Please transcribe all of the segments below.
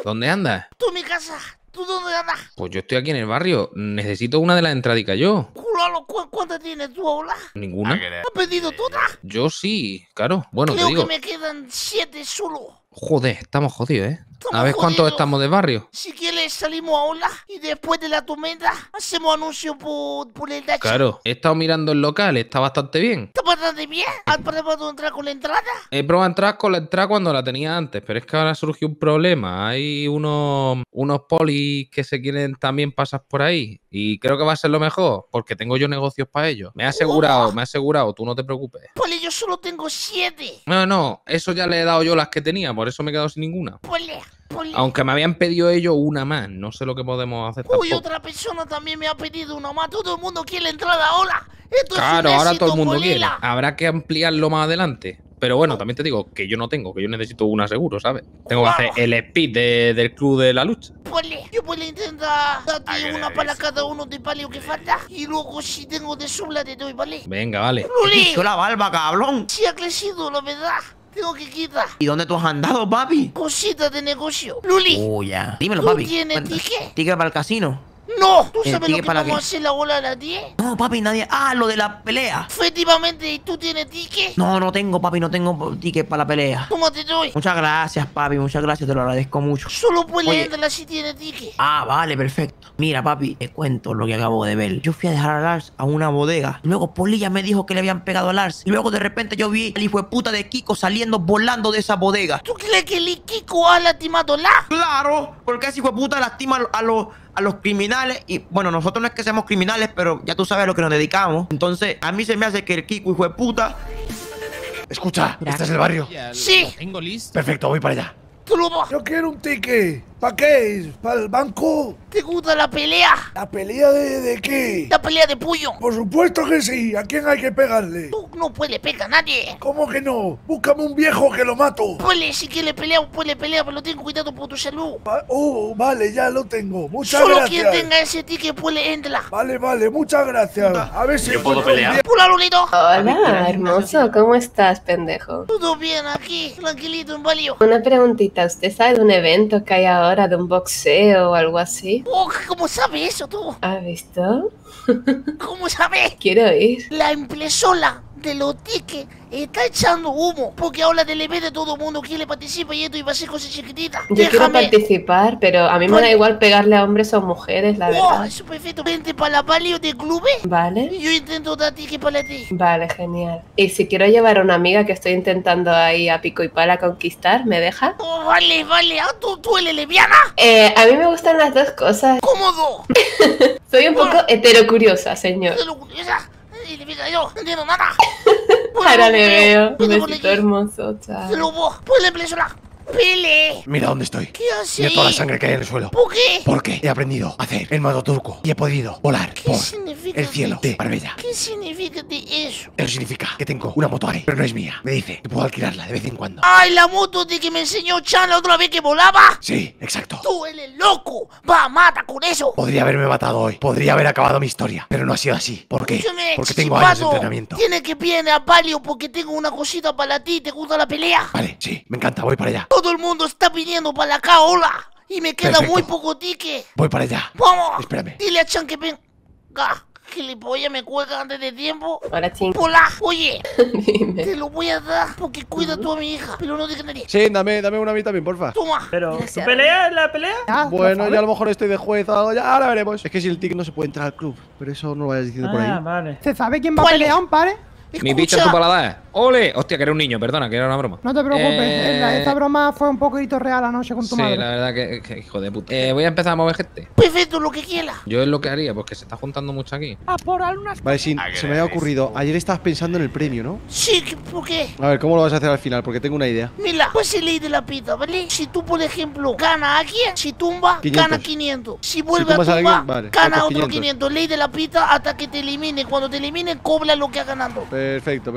¿Dónde andas? Tú en mi casa. ¿Tú dónde andas? Pues yo estoy aquí en el barrio. Necesito una de las entradicas yo. Júralo, ¿cuántas tienes tú, hola? ¿Ninguna? ¿Has pedido todas? Yo sí, claro. Bueno, Creo te digo. que me quedan 7 solo. Joder, estamos jodidos, ¿eh? Estamos A ver cuántos jodidos. estamos de barrio. Si quieres salimos ahora y después de la tormenta hacemos anuncio por el dacha. Claro, he estado mirando el local, está bastante bien. ¿Está bastante bien? ¿Has probado entrar con la entrada? He probado entrar con la entrada cuando la tenía antes, pero es que ahora surgió un problema. Hay unos polis que se quieren también pasar por ahí. Y creo que va a ser lo mejor, porque tengo yo negocios para ellos. Me ha asegurado, tú no te preocupes. Poli, yo solo tengo 7. No, eso ya le he dado yo las que tenía, por eso me he quedado sin ninguna. Poli. Aunque me habían pedido ellos una más, no sé lo que podemos hacer Uy, tampoco. otra persona también me ha pedido una más. Todo el mundo quiere la entrada ahora. Esto Claro, es un ahora éxito, todo el mundo quiere. Polila. Habrá que ampliarlo más adelante. Pero bueno, también te digo que yo no tengo, que yo necesito una seguro, ¿sabes? Tengo que hacer el speed del club de la lucha. Poli, yo puedo intentar darte una para cada uno de palio que falta. Y luego si tengo de sobra te doy, ¿vale? Venga, vale. Luli, Yo la barba, cabrón. sí ha crecido, la verdad. Tengo que quitar ¿Y dónde tú has andado, papi? cositas de negocio. Luli, Oh, ya. Dímelo, ¿tú papi. tienes Cuenta. ticket? ¿Ticket para el casino? No, ¿tú ¿El sabes lo ticket que para vamos a qué? hacer la bola a las 10? No, papi, nadie. Ah, lo de la pelea. Efectivamente, ¿y tú tienes ticket? No tengo, papi, no tengo ticket para la pelea. ¿Cómo te doy? Muchas gracias, papi, muchas gracias, te lo agradezco mucho. Solo puedes Oye. entrar si tienes ticket. Ah, vale, perfecto. Mira, papi, te cuento lo que acabo de ver. Yo fui a dejar a Lars a una bodega. Luego Polilla me dijo que le habían pegado a Lars. Y luego de repente yo vi al hijo de puta de Kiko saliendo volando de esa bodega. ¿Tú crees que el Kiko ha lastimado a la? Claro, porque ese hijo de puta lastima a los criminales. Y bueno, nosotros no es que seamos criminales, pero ya tú sabes a lo que nos dedicamos. Entonces, a mí se me hace que el Kiko, hijo de puta. Escucha, ¿este es el barrio? Sí. Tengo listo. Perfecto, voy para allá. ¿Tú lo vas? Yo quiero un ticket. ¿Para qué? ¿Para el banco? ¿Te gusta la pelea? ¿La pelea de qué? La pelea de puño. Por supuesto que sí. ¿A quién hay que pegarle? Tú no puedes pegar a nadie. ¿Cómo que no? Búscame un viejo que lo mato. Puede, si quieres pelear, puede pelear, pero ten cuidado por tu salud. Vale, ya lo tengo. Muchas Solo gracias. quien tenga ese ticket puede entrar. Vale, muchas gracias. A ver si ¿Yo puedo pelear? Hola, Lolito. Hola, hermoso, ¿cómo estás, pendejo? Todo bien aquí, tranquilito en Valio. Una preguntita, ¿usted sabe de un evento que hay ahora de un boxeo o algo así? Oh, ¿cómo sabes eso tú? ¿Has visto? ¿Cómo sabes? Quiero ir. La impresora de los tickets está echando humo. Porque ahora del evento todo el mundo quiere participar y esto iba a ser cosas chiquititas. Yo quiero participar, pero a mí me da igual pegarle a hombres o mujeres, la Oh, verdad. eso es perfecto. Vente para la Valio de clubes ¿Vale? y yo intento dar ticket para ti. Vale, genial. Y si quiero llevar a una amiga que estoy intentando ahí a pico y pala conquistar, ¿me deja? Oh, vale. Ah, ¿tú eres lesbiana? A mí me gustan las dos cosas. ¿Cómodo? Soy un poco heterocuriosa, señor. ¿Te lo curiosa? Y le diga yo, no entiendo nada. Ahora le veo. Un Vete por besito aquí. hermoso, chao. Se lo voy. Pues la impresora. Pele. Mira dónde estoy. ¿Qué hace Mira toda la ahí? sangre que hay en el suelo. ¿Por qué? Porque he aprendido a hacer el modo turco y he podido volar ¿Qué por significa el cielo de Marbella. ¿Qué significa de eso? Eso significa que tengo una moto ahí, pero no es mía. Me dice que puedo alquilarla de vez en cuando. ¡Ay, la moto de que me enseñó Chan la otra vez que volaba! Sí, exacto. ¡Tú eres loco! ¡Va, mata con eso! Podría haberme matado hoy. Podría haber acabado mi historia. Pero no ha sido así. ¿Por qué? Escúchame, Porque tengo años de chichipato, entrenamiento. Tienes que viene a Palio porque tengo una cosita para ti. ¿Te gusta la pelea? Vale, sí, me encanta. Voy para allá. Todo el mundo está viniendo para acá, hola. Y me queda Perfecto. muy poco ticket. Voy para allá. ¡Vamos! Espérame. Dile a Chan que venga. Gilipollas, me cuelga antes de tiempo. Hola, ching. Hola, oye, Dime. te lo voy a dar porque cuida tú a mi hija. Pero no digas nadie. Sí, dame una a mí también, porfa. Toma. Pero, ¿tú peleas la pelea? Bueno, ya a lo mejor estoy de juez o algo, ya ahora veremos. Es que si el ticket no se puede entrar al club, pero eso no lo vayas diciendo por ahí. Ah, vale. ¿Se sabe quién va a ¿Cuál pelear, es? un pare? Mi bicho en tu paladar. ¡Ole! Hostia, que era un niño, perdona, que era una broma. No te preocupes, esta broma fue un poquito real anoche con tu Sí, madre. la verdad que hijo de puta. Voy a empezar a mover gente. Perfecto, lo que quiera. Yo es lo que haría, porque se está juntando mucho aquí. A por algunas Vale, sí, se me había ocurrido. Ayer estabas pensando en el premio, ¿no? Sí, ¿por qué? A ver, ¿cómo lo vas a hacer al final? Porque tengo una idea. Mira, pues se ley de la pita, ¿vale? Si tú, por ejemplo, gana a alguien, si tumba, 500. gana 500. Si vuelve tumbas a a tumbar, alguien, vale, gana otros otro 500. 500. Ley de la pita hasta que te eliminen. Cuando te eliminen, cobra lo que ha ganado. Perfecto.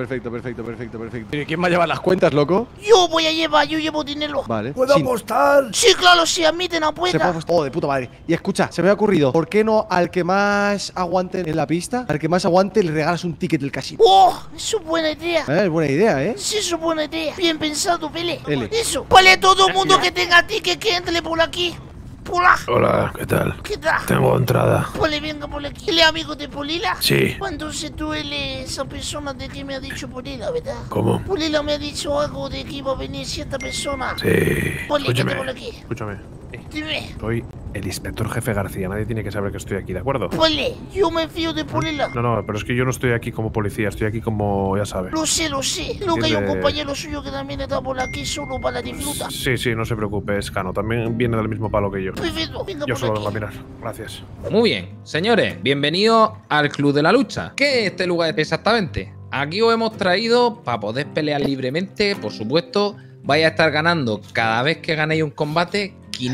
¿Y quién va a llevar las cuentas, loco? Yo voy a llevar, yo llevo dinero. Vale. ¿Puedo Sí, apostar? Sí, claro, si admiten se puede apuesta. apostar. Oh, de puta madre. Y escucha, se me ha ocurrido, ¿por qué no al que más aguante en la pista, al que más aguante le regalas un ticket del casino? Oh, eso es buena idea. Es buena idea, ¿eh? Sí, eso es buena idea. Bien pensado, Pele. Ele. Eso. Vale, todo el mundo que tenga ticket que entre por aquí. Hola. Hola, ¿qué tal? ¿Qué tal? Tengo entrada. Vale, venga por aquí. ¿Él es amigo de Polila? Sí. Entonces tú eres esa persona de que me ha dicho Polila, ¿verdad? ¿Cómo? Polila me ha dicho algo de que iba a venir cierta persona. Sí. Vale, Escúchame. quédate por aquí. Escúchame. Dime. Soy el inspector jefe García. Nadie tiene que saber que estoy aquí, ¿de acuerdo? Vale, yo me fío de Polila. No, pero es que yo no estoy aquí como policía. Estoy aquí como, ya sabes. Lo sé. Luego hay un Entiende- compañero suyo que también está por aquí solo para disfrutar. Sí, no se preocupe, es Cano. También viene del mismo palo que yo. Perfecto, venga Yo por solo aquí. vengo a mirar. Gracias. Muy bien, señores, bienvenidos al Club de la Lucha. ¿Qué es este lugar exactamente? Aquí os hemos traído para poder pelear libremente, por supuesto. Vais a estar ganando cada vez que ganéis un combate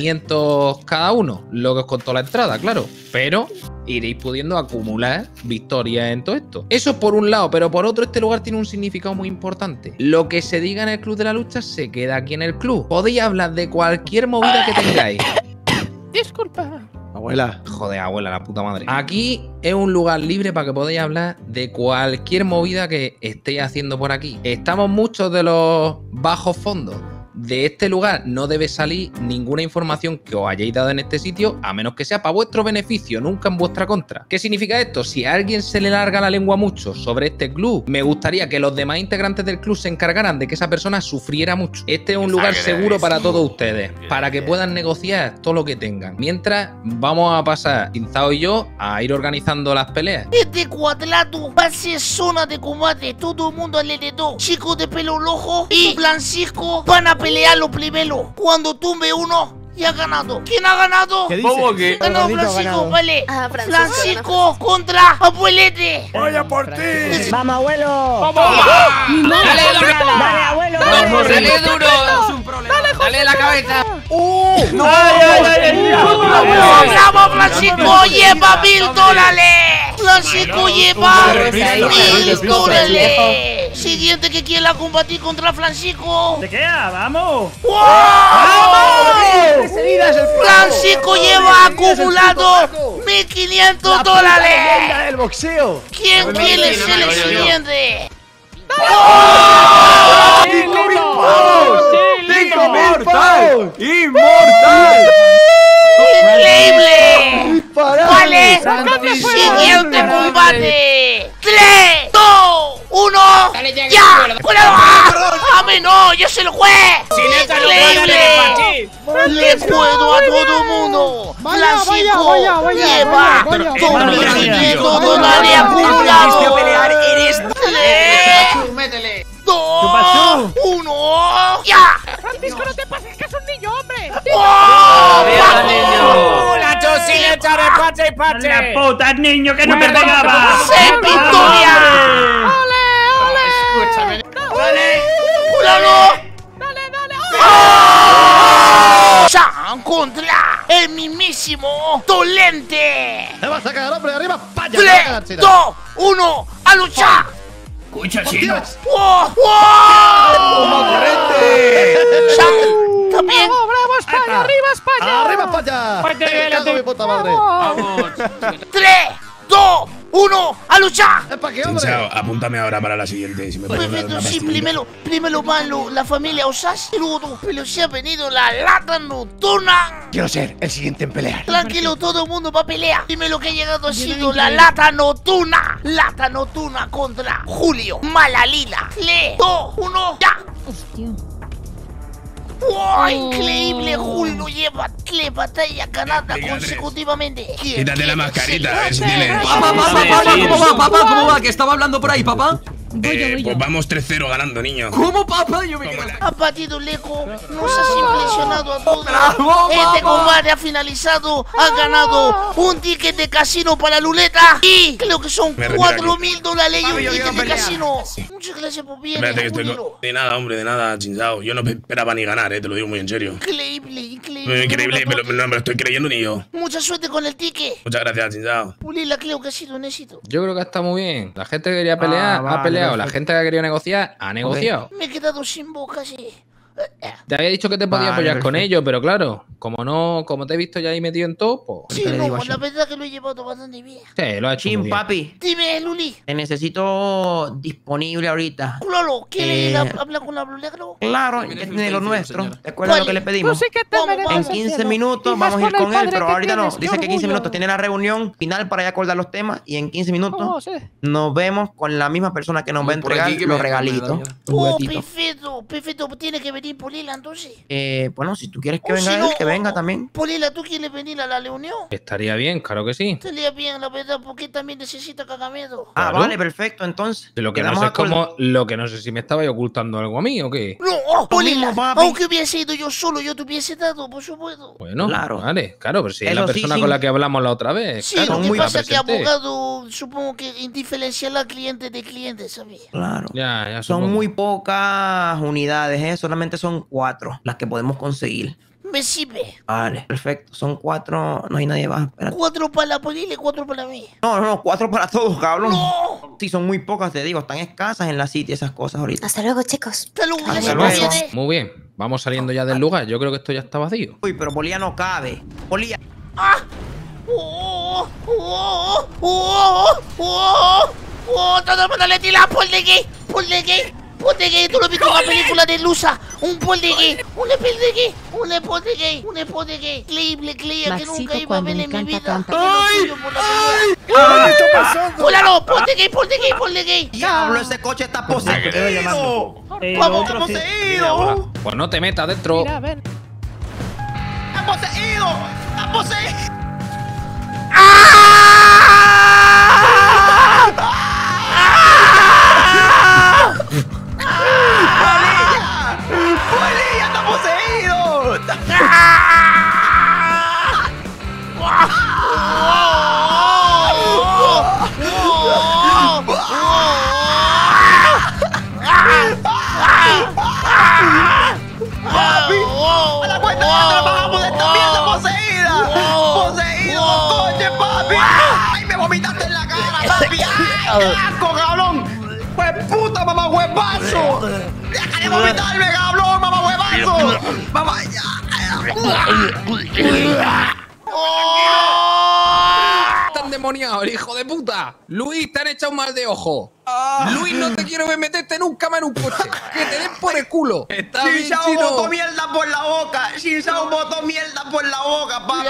500 cada uno, lo que os costó la entrada, claro. Pero iréis pudiendo acumular victorias en todo esto. Eso es por un lado, pero por otro este lugar tiene un significado muy importante. Lo que se diga en el Club de la Lucha se queda aquí en el club. Podéis hablar de cualquier movida que tengáis. Disculpa. Abuela. Joder, abuela, la puta madre. Aquí es un lugar libre para que podáis hablar de cualquier movida que estéis haciendo por aquí. Estamos muchos de los bajos fondos. De este lugar no debe salir ninguna información que os hayáis dado en este sitio, a menos que sea para vuestro beneficio, nunca en vuestra contra. ¿Qué significa esto? Si a alguien se le larga la lengua mucho sobre este club, me gustaría que los demás integrantes del club se encargaran de que esa persona sufriera mucho. Este es un lugar seguro para todos ustedes, para que puedan negociar todo lo que tengan. Mientras, vamos a pasar, Tinzao y yo, a ir organizando las peleas. Este cuadrado va a ser zona de combate. Todo el mundo alrededor. Chicos de pelo rojo y Francisco van a pelear lo primero. Cuando tumbe uno, ya ha ganado. ¿Quién ha ganado? ¿Qué dices? Ganó Francisco, vale. Francisco contra Abuelete. ¡Vaya por ti! ¡Vamos, abuelo! ¡Dale, abuelo! ¡Dale duro! ¡Dale la cabeza! ¡Bravo, Francisco! ¡Lleva $1000! ¡Francisco lleva $1000! Siguiente que quiera combatir contra Francisco. ¿De qué? ¡Vamos! ¡Wow! Francisco lleva acumulado $1500. ¡Leyenda del boxeo! ¿Quién quiere ser el siguiente? ¡Inmortal! ¡Increíble! ¡Vale! ¡Vale! ¡Siguiente combate! 3, 2, 1, ¡ya! ¡Cuidado! ¡A mí no! ¡Yo soy el juez! ¡Increíble! ¡Le puedo a todo el mundo! ¡Francisco lleva $2500 acumulado! ¡3, 2, 1, ¡ya! Francisco, no te pases, que es un niño, hombre. ¡La puta, niño, que no te pegaba! ¡Se victoria! ¡Ole! ¡Júralo! ¡Oh! ¡Chan contra el mismísimo Dolente! ¡Te vas a cagar, hombre! ¡Arriba, paya! 3, 2, 1, ¡a luchar! Escucha, chino. ¡Wow! ¡Wow! ¡Chan! ¿También? ¡Bravo, bravo, España! ¡Arriba, España! ¡Arriba, paya! ¡Me cago en mi puta madre! 3, 2, 1, ¡a luchar! ¿Para qué, hombre? Apúntame ahora para la siguiente. Si me puedes dar Perfecto, una sí, pastillita. primero van la familia Osas y luego tú. Pero se ha venido la lata nocturna. Quiero ser el siguiente en pelear. Tranquilo, todo el mundo va a pelear. Primero que ha llegado ha sido la lata nocturna. Lata nocturna contra Julio Malalila. 3, 2, 1, ¡ya! ¡Wow! Increíble, Julio lleva 3 batallas ganadas consecutivamente. Quítate la mascarita, a ver si tienes. Papá, ¿cómo va? ¿Que estaba hablando por ahí, papá? Pues vamos 3-0 ganando, niño. ¿Cómo, papá? Yo me quedo... Ha batido el eco, nos has impresionado a todos. ¡Bravo, Este papá! combate ha finalizado, ha ganado un ticket de casino para Luleta y creo que son Me retiro $4000 y un ticket de casino. Muchas gracias por venir, Espérate que estoy Julio. De nada, hombre, de nada, chinzao. Yo no esperaba ni ganar, te lo digo muy en serio. Increíble, increíble. Increíble, pero no me lo estoy creyendo ni yo. Mucha suerte con el ticket. Muchas gracias, chinzao. Pulila creo que ha sido un éxito. Yo creo que está muy bien. La gente que quería pelear, ha peleado. negociado. La gente que ha querido negociar, ha negociado. Me he quedado sin boca, sí. Te había dicho que te podía apoyar con perfecto. ellos, pero claro, como te he visto ya ahí metido en todo, pues. Sí, te le digo no, a la Shin? verdad que lo he llevado bastante bien. Sí, lo ha hecho muy Shin, bien. papi, Dime, Luli. te necesito disponible ahorita. Claro, ¿quieres ir a Eh, hablar con la Negro? Claro, ya tiene lo nuestro. ¿Te acuerdas lo que le pedimos? Tú sí que te Vamos, mereces En vamos. el 15 cielo. minutos Y más vamos a ir el con él, padre pero que ahorita no. tienes, qué Dice que 15 orgullo. minutos tiene la reunión final para ya acordar los temas y en 15 minutos Oh, sí. nos vemos con la misma persona que nos va a Por entregar aquí que los me regalitos. da Los Oh, juguetitos. perfecto. Tiene que venir Polila, entonces. Bueno, si tú quieres que O venga si él, no, que venga también. Polila, ¿tú quieres venir a la reunión? Estaría bien, claro que sí. Estaría bien, la verdad, porque también necesita cagamedo. Ah, Claro. vale, perfecto, entonces. Lo que no quedamos sé es acordados. lo que no sé si me estabais ocultando algo a mí o qué. No, Lo Polila, mismo, papi. aunque hubiese ido yo solo, yo te hubiese dado, por supuesto. Bueno, Claro. vale, claro, pero si es Eso la sí, persona sí. con la que hablamos la otra vez. Sí, claro, lo son que muy- la pasa es que presenté. abogado, supongo que indiferenciará cliente de cliente, ¿sabes? Claro. Ya Son supongo. muy pocas unidades, ¿eh? Solamente son 4 las que podemos conseguir. Me sirve. Vale, perfecto. Son 4, no hay nadie más. Espérate. 4 para la Polila y 4 para mí. No, 4 para todos, cabrón. ¡No! Sí, son muy pocas, te digo. Están escasas en la City esas cosas ahorita. Hasta luego, chicos. Hasta luego, Hasta gracias, luego. Polila. Muy bien, vamos saliendo ya del lugar. Yo creo que esto ya está vacío. Uy, pero Polilla no cabe. Polilla. ¡Ah! ¡Oh! ¡Oh! ¡Oh! ¡Oh! ¡Oh! Todo el mundo le tira Poldegué. Poldegué, tú lo has visto en la película de Lusa. Un Poldegué. Un Poldegué. Increíble, creía que nunca iba a ver en mi vida. ¡Ay! ¿Qué está pasando? ¡Hola, Poldegué! Diablo, ese coche está poseído. ¡Vamos, está poseído! Pues no te metas dentro. Mira, ven. ¡Está poseído! ¡Está poseído! ¡Polilla está poseído! ¡A la cuenta que trabajamos de esta mierda poseída! ¡Poseído, coche, papi! ¡Ay, me vomitaste en la cara, papi! ¡Ay, qué asco, cabrón! ¡Pues puta, mamá huevazo! ¡Deja de vomitarme, cabrón, mamá huevazo! ¡Mamá, ¡Tan demoniado, el hijo de puta! ¡Luis, te han echado un mal de ojo! ¡Luis, no te quiero ver meterte nunca más en un coche! ¡Que te den por el culo! ¡Está bien, Shinshao chino! botó mierda por la boca! ¡Shinshao botó mierda por la boca, papi!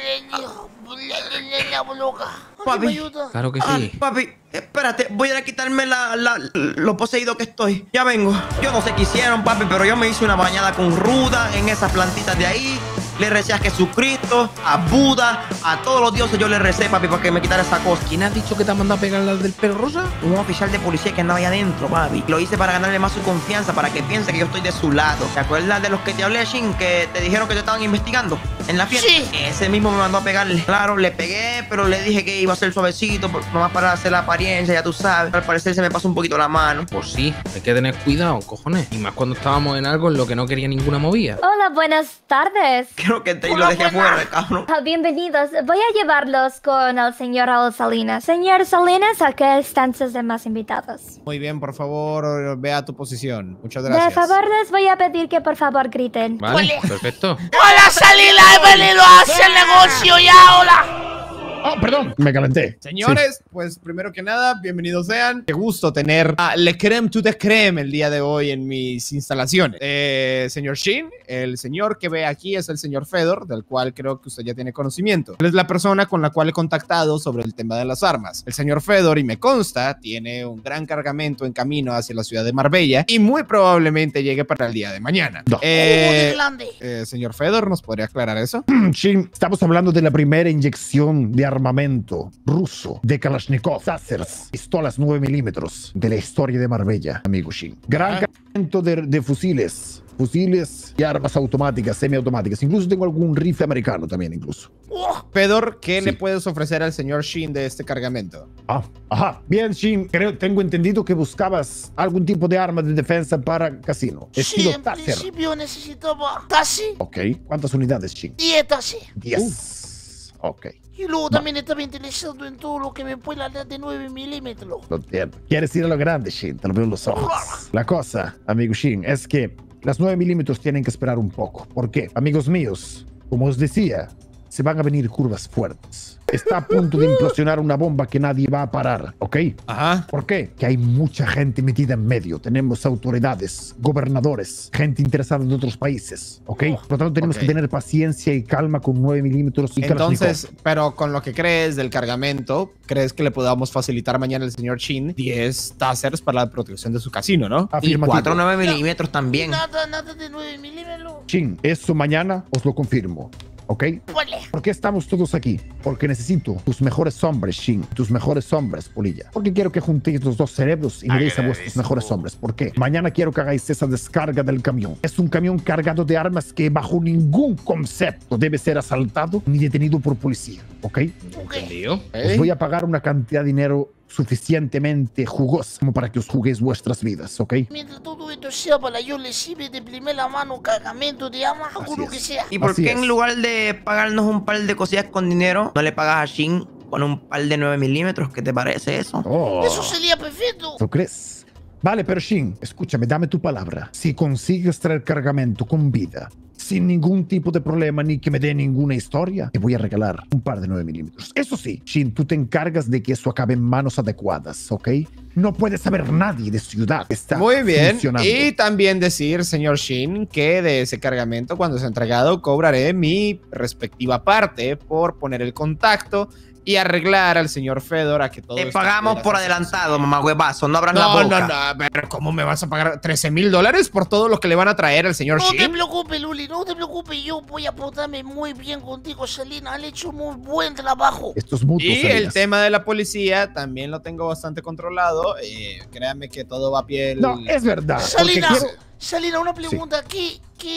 Papi. Claro que Ah, sí. papi, espérate, voy a ir a quitarme lo poseído que estoy. Ya vengo. Yo no sé qué hicieron, papi, pero yo me hice una bañada con ruda en esas plantitas de ahí. Le recé a Jesucristo, a Buda, a todos los dioses yo le recé, papi, para que me quitara esa cosa. ¿Quién has dicho que te ha mandado a pegar las del pelo rosa? Un oficial de policía que andaba ahí adentro, papi. Lo hice para ganarle más su confianza, para que piense que yo estoy de su lado. ¿Te acuerdas de los que te hablé, Shin? Que te dijeron que te estaban investigando en la fiesta. Sí. Ese mismo me mandó a pegarle. Claro, le pegué, pero le dije que iba a ser suavecito, nomás para hacer la apariencia, ya tú sabes. Al parecer se me pasó un poquito la mano. Pues sí, hay que tener cuidado, cojones. Y más cuando estábamos en algo en lo que no quería ninguna movida. Hola, buenas tardes. Creo que te lo Hola, dejé buena. afuera, cabrón. Bienvenidos. Voy a llevarlos con el señor Raúl Salinas. Señor Salinas, aquí están sus demás invitados. Muy bien, por favor, ve a tu posición. Muchas De gracias. favor, les voy a pedir que por favor griten. Vale, Vale. perfecto. ¡Hola, Salila! ¡He venido a hacer negocio ya, hola! Oh, perdón, me calenté. Señores, pues primero que nada, bienvenidos sean. Qué gusto tener a Le Creme to the Creme el día de hoy en mis instalaciones. Señor Shin, el señor que ve aquí es el señor Fedor, del cual creo que usted ya tiene conocimiento. Él es la persona con la cual he contactado sobre el tema de las armas. El señor Fedor, y me consta, tiene un gran cargamento en camino hacia la ciudad de Marbella y muy probablemente llegue para el día de mañana. No. ¡Oh, grande! Señor Fedor, ¿nos podría aclarar eso? Shin, estamos hablando de la primera inyección de armamento ruso de Kalashnikov, Sazers, pistolas 9 milímetros de la historia de Marbella, amigo Shin. Gran cargamento de fusiles y armas automáticas, semiautomáticas. Incluso tengo algún rifle americano también, incluso. Fedor, ¿qué le puedes ofrecer al señor Shin de este cargamento? Ajá. Bien, Shin, tengo entendido que buscabas algún tipo de arma de defensa para casino. Sí, Estilo en Taser. principio necesitaba Tassi Ok. ¿Cuántas unidades, Shin? 10 Tassi. 10. Ok, Y luego también estaba interesado en todo lo que me pueda dar de 9 milímetros. lo entiendo. ¿Quieres ir a lo grande, Shin? Te lo veo en los ojos. La cosa, amigo Shin, es que las 9 milímetros tienen que esperar un poco. ¿Por qué? Amigos míos, como os decía, se van a venir curvas fuertes. Está a punto de implosionar una bomba que nadie va a parar, ¿ok? Ajá. ¿Por qué? Que hay mucha gente metida en medio. Tenemos autoridades, gobernadores, gente interesada en otros países, ¿ok? Por lo tanto, tenemos que tener paciencia y calma con 9 milímetros y Entonces, pero con lo que crees del cargamento, ¿crees que le podamos facilitar mañana al señor Shin 10 tasers para la protección de su casino, no? Y 4 9 milímetros también. Nada de 9 milímetros. Shin, eso mañana os lo confirmo. ¿Ok? Vale. ¿Por qué estamos todos aquí? Porque necesito tus mejores hombres, Shin. Tus mejores hombres, Polilla. Porque quiero que juntéis los dos cerebros y me deis a vuestros mejores hombres. ¿Por qué? Mañana quiero que hagáis esa descarga del camión. Es un camión cargado de armas que bajo ningún concepto debe ser asaltado ni detenido por policía. ¿Ok? ¿Entendido? Os voy a pagar una cantidad de dinero suficientemente jugosa como para que os juguéis vuestras vidas, ¿ok? Mientras todo esto sea para yo recibir de primera mano cargamento de armas, hago lo que sea. ¿Y por qué en lugar de pagarnos un par de cosillas con dinero, no le pagas a Shin con un par de 9 milímetros? ¿Qué te parece eso? Eso sería perfecto. ¿Tú crees? Vale, pero Shin, escúchame, dame tu palabra. Si consigues traer cargamento con vida, sin ningún tipo de problema ni que me dé ninguna historia, te voy a regalar un par de 9 milímetros. Eso sí, Shin, tú te encargas de que eso acabe en manos adecuadas, ¿ok? No puede saber nadie de ciudad. Está muy bien. funcionando. Y también decir, señor Shin, que de ese cargamento, cuando sea entregado, cobraré mi respectiva parte por poner el contacto y arreglar al señor Fedor a que todo Te pagamos por adelantado, mamá huevazo. No abran la No, boca. no, pero ¿cómo me vas a pagar $13,000 por todo lo que le van a traer al señor No te Shin? preocupes, Luli, no te preocupes. Yo voy a portarme muy bien contigo, Selina. Han hecho muy buen trabajo. Estos mutuos, Y el tema de la policía también lo tengo bastante controlado. Créanme que todo va a pie. No, es verdad. Selina, porque quiero- Selina, una pregunta. Sí.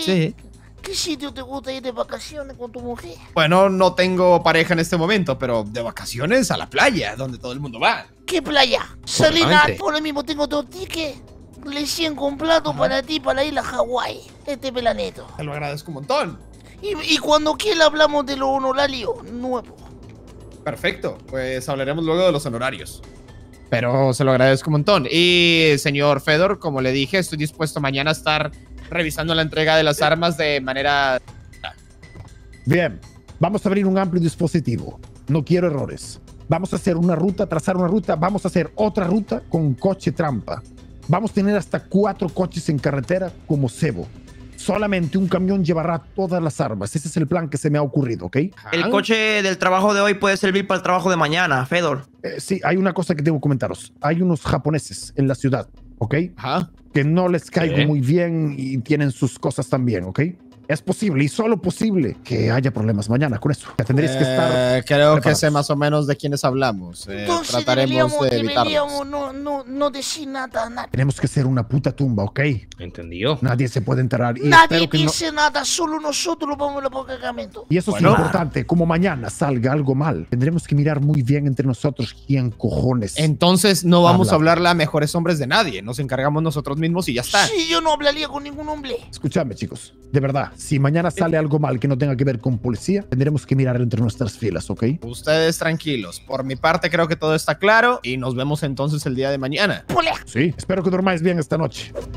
¿Qué sitio te gusta ir de vacaciones con tu mujer? Bueno, no tengo pareja en este momento, pero de vacaciones a la playa, donde todo el mundo va. ¿Qué playa? Selina, ahora mismo tengo 2 tickets recién comprados para ti para ir a Hawái este veranito. Te lo agradezco un montón. Y cuando quiera hablamos de los honorarios nuevos. Perfecto, pues hablaremos luego de los honorarios. Pero se lo agradezco un montón. Y señor Fedor, como le dije, estoy dispuesto mañana a estar revisando la entrega de las armas de manera... Bien, vamos a abrir un amplio dispositivo. No quiero errores. Vamos a hacer una ruta, trazar una ruta, vamos a hacer otra ruta con coche trampa. Vamos a tener hasta 4 coches en carretera como cebo. Solamente un camión llevará todas las armas. Ese es el plan que se me ha ocurrido, ¿ok? El coche del trabajo de hoy puede servir para el trabajo de mañana, Fedor. Sí, hay una cosa que debo comentaros. Hay unos japoneses en la ciudad, ¿ok? Que no les caigo muy bien y tienen sus cosas también, ¿ok? Es posible y solo posible que haya problemas mañana con eso. Ya tendréis que estar creo que preparados. sé más o menos de quiénes hablamos. Entonces Trataremos de evitarlos. no decir nada a nadie. Tenemos que ser una puta tumba, ¿ok? ¿Entendido? Nadie se puede enterar. Y Nadie espero que no- dice nada, solo nosotros vamos a por cargamento. Y eso es lo importante. Como mañana salga algo mal, tendremos que mirar muy bien entre nosotros quién cojones. Entonces no vamos a habla. hablarle a mejores hombres de nadie. Nos encargamos nosotros mismos y ya está. Sí, yo no hablaría con ningún hombre. Escuchadme, chicos. De verdad, si mañana sale algo mal que no tenga que ver con policía, tendremos que mirar entre nuestras filas, ¿ok? Ustedes tranquilos. Por mi parte creo que todo está claro y nos vemos entonces el día de mañana. Sí, espero que durmáis bien esta noche.